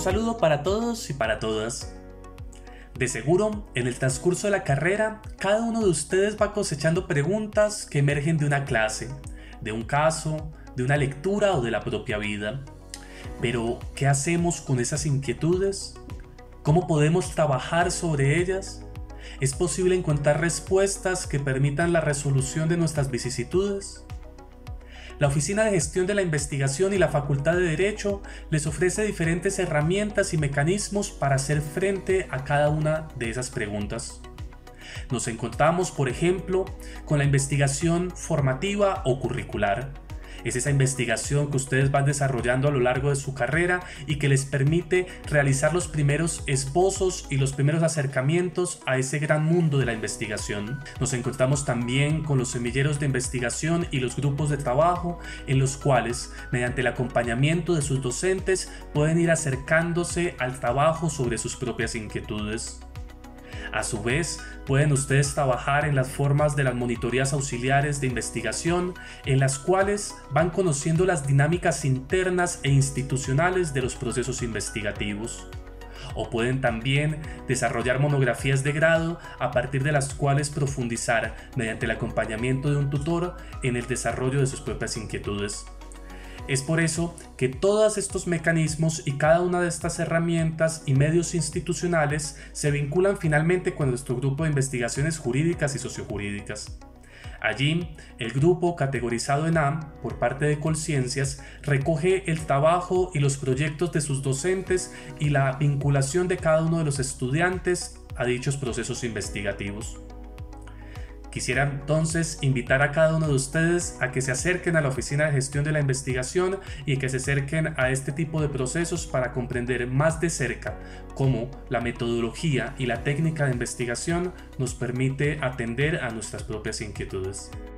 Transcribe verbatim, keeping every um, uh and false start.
saludo para todos y para todas. De seguro, en el transcurso de la carrera, cada uno de ustedes va cosechando preguntas que emergen de una clase, de un caso, de una lectura o de la propia vida. Pero, ¿qué hacemos con esas inquietudes? ¿Cómo podemos trabajar sobre ellas? ¿Es posible encontrar respuestas que permitan la resolución de nuestras vicisitudes? La Oficina de Gestión de la Investigación y la Facultad de Derecho les ofrece diferentes herramientas y mecanismos para hacer frente a cada una de esas preguntas. Nos encontramos, por ejemplo, con la investigación formativa o curricular. Es esa investigación que ustedes van desarrollando a lo largo de su carrera y que les permite realizar los primeros esbozos y los primeros acercamientos a ese gran mundo de la investigación. Nos encontramos también con los semilleros de investigación y los grupos de trabajo en los cuales, mediante el acompañamiento de sus docentes, pueden ir acercándose al trabajo sobre sus propias inquietudes. A su vez, pueden ustedes trabajar en las formas de las monitorías auxiliares de investigación, en las cuales van conociendo las dinámicas internas e institucionales de los procesos investigativos. O pueden también desarrollar monografías de grado a partir de las cuales profundizar, mediante el acompañamiento de un tutor, en el desarrollo de sus propias inquietudes. Es por eso que todos estos mecanismos y cada una de estas herramientas y medios institucionales se vinculan finalmente con nuestro grupo de investigaciones jurídicas y sociojurídicas. Allí, el grupo, categorizado en A por parte de Colciencias, recoge el trabajo y los proyectos de sus docentes y la vinculación de cada uno de los estudiantes a dichos procesos investigativos. Quisiera entonces invitar a cada uno de ustedes a que se acerquen a la Oficina de Gestión de la Investigación y que se acerquen a este tipo de procesos para comprender más de cerca cómo la metodología y la técnica de investigación nos permite atender a nuestras propias inquietudes.